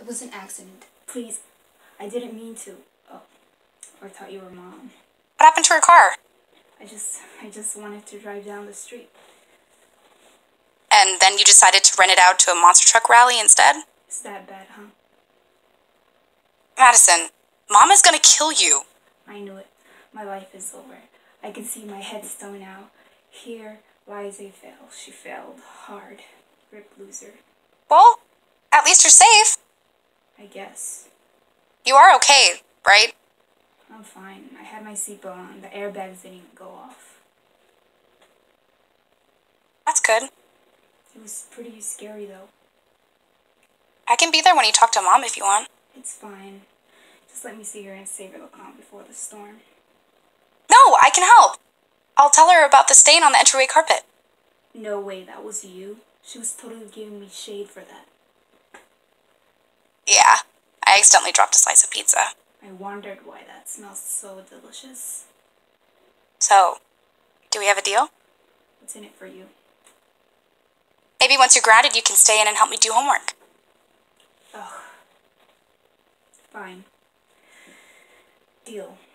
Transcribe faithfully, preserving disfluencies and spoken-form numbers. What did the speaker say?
It was an accident. Please, I didn't mean to. Oh, I thought you were Mom. What happened to her car? I just, I just wanted to drive down the street. And then you decided to rent it out to a monster truck rally instead? It's that bad, huh? Madison, Mom is gonna kill you. I knew it. My life is over. I can see my headstone now. Here lies a fail. She failed hard. Rip loser. Well, at least you're safe. I guess. You are okay, right? I'm fine. I had my seatbelt on. The airbags didn't even go off. That's good. It was pretty scary, though. I can be there when you talk to Mom if you want. It's fine. Just let me see her and save her the calm before the storm. No, I can help. I'll tell her about the stain on the entryway carpet. No way, that was you. She was totally giving me shade for that. Yeah, I accidentally dropped a slice of pizza. I wondered why that smells so delicious. So, do we have a deal? What's in it for you? Maybe once you're grounded, you can stay in and help me do homework. Ugh. Fine. Deal.